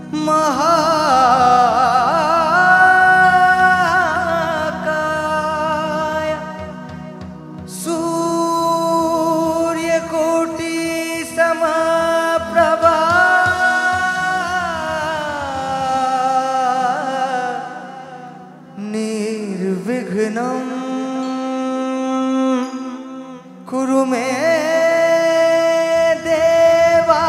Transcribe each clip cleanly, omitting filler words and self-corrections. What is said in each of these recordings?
महाकाय सूर्यकोटि समप्रभा निर्विघ्नं कुरु मे देवा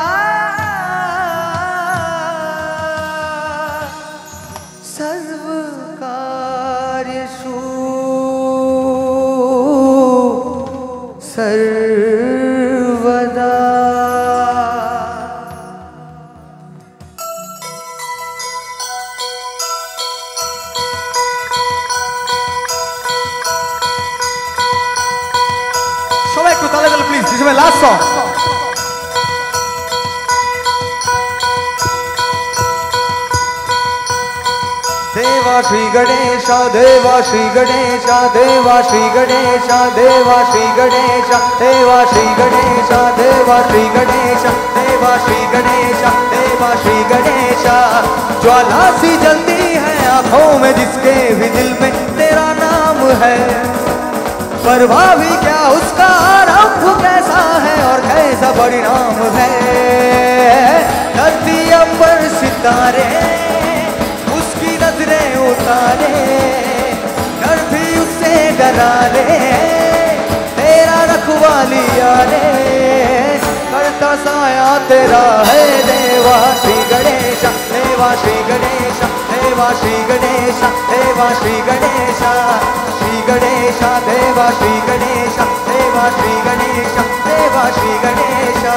सर्वकार्येषु सर्वदा। সবাই একটু তালে তালে please, this my last song. Deva Shri Ganesha देवा श्री गणेशा देवा श्री गणेशा देवा श्री गणेशा देवा श्री गणेशा देवा श्री गणेशा देवा श्री गणेशा देवा श्री गणेशा। ज्वाला सी जलती है आंखों में जिसके भी दिल में तेरा नाम है, परवाह भी क्या उसका आरंभ कैसा है और कैसा परिणाम है। धरती अंबर सितारे उसकी नजरें उतारे, डर भी उससे डरा ले, तेरा रखवालिया रे करता साया तेरा है। देवा श्री गणेशा देवा श्री गणेशा देवा श्री गणेशा देवा श्री गणेशा श्री गणेशा देवा श्री गणेशा देवा श्री गणेशा देवा श्री गणेशा।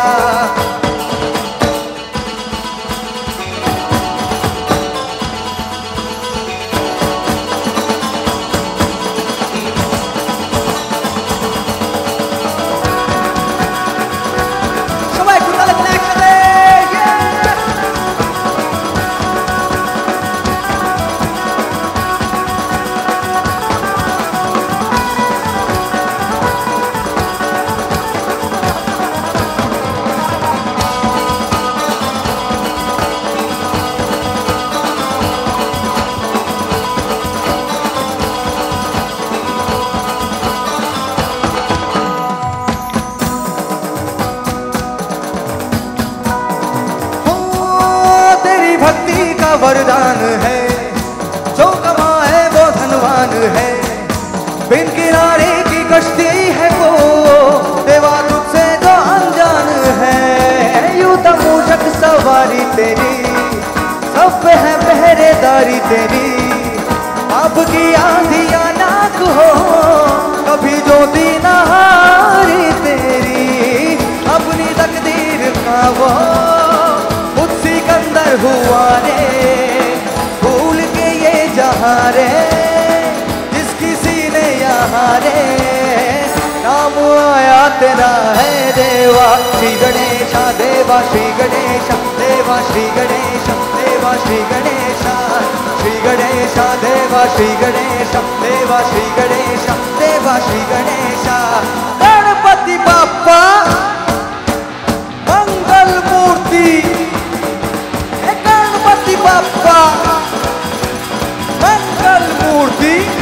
वरदान है जो कमाए वो धनवान है, बिन किनारे की कश्ती है वो देवा तुझसे जो अनजान है। यूं तो मूषक सवारी तेरी सब पे है पहरेदारी तेरी, आपकी आंधियां नाक हो कभी ज्योति नहारी तेरी। अपनी तकदीर का वो सिकंदर हुआ रे भूल के ये जहां रे, जिस किसी ने यहाँ रे नाम आया तेरा है। देवा श्री गणेशा देवा श्री गणेशा देवा श्री गणेशा देवा श्री गणेशा श्री गणेशा देवा श्री गणेशा देवा श्री गणेशा देवा श्री गणेशा। गणपति बाप्पा मंगल मूर्ति, गणपति बाप्पा मंगल मूर्ति।